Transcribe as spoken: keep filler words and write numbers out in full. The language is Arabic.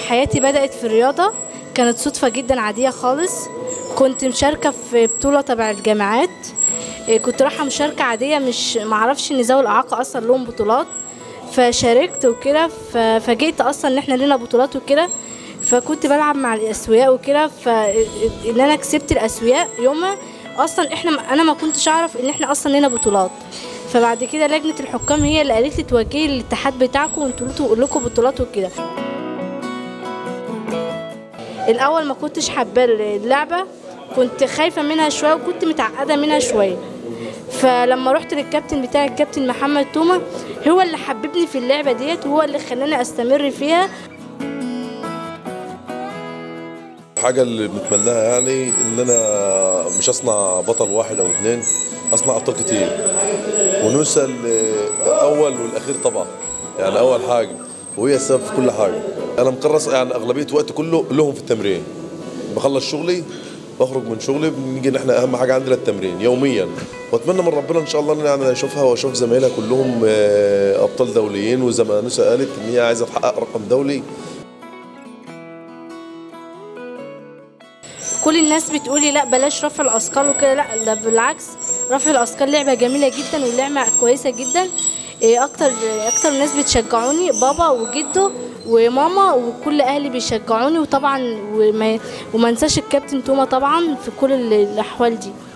حياتي بدأت في الرياضة، كانت صدفة جدا عادية خالص. كنت مشاركة في بطولة تبع الجامعات، كنت رايحة مشاركة عادية، مش معرفش ان ذوي الإعاقة أصلا لهم بطولات، فشاركت وكده. ففاجئت أصلا ان احنا لنا بطولات وكده، فكنت بلعب مع الأسوياء وكده، فإن أنا كسبت الأسوياء يومها. أصلا احنا أنا ما كنتش أعرف ان احنا أصلا لنا بطولات. فبعد كده لجنة الحكام هي اللي قالت لي توجهي الاتحاد بتاعكم وانتوا تقول لكم بطولات وكده. الاول ما كنتش حابه اللعبه، كنت خايفه منها شويه وكنت متعقده منها شويه. فلما رحت للكابتن بتاعي الكابتن محمد تومه، هو اللي حببني في اللعبه ديت وهو اللي خلاني استمر فيها. الحاجه اللي بنتمناها يعني ان انا مش اصنع بطل واحد او اثنين، اصنع ابطال كتير ونوصل الاول والاخير طبعا. يعني اول حاجه وهي السبب في كل حاجه. انا مكرس يعني اغلبيه وقتي كله لهم في التمرين. بخلص شغلي بخرج من شغلي بنيجي نحن اهم حاجه عندنا التمرين يوميا، واتمنى من ربنا ان شاء الله ان انا اشوفها واشوف زمايلها كلهم ابطال دوليين، وزي ما نسا قالت ان هي عايزه تحقق رقم دولي. كل الناس بتقولي لا بلاش رفع الاثقال وكده، لا ده بالعكس، رفع الاثقال لعبه جميله جدا ولعبه كويسه جدا. اكتر اكتر ناس بتشجعوني بابا وجده وماما وكل اهلي بيشجعوني، وطبعا وما, وما انساش الكابتن تومه طبعا في كل الاحوال دي.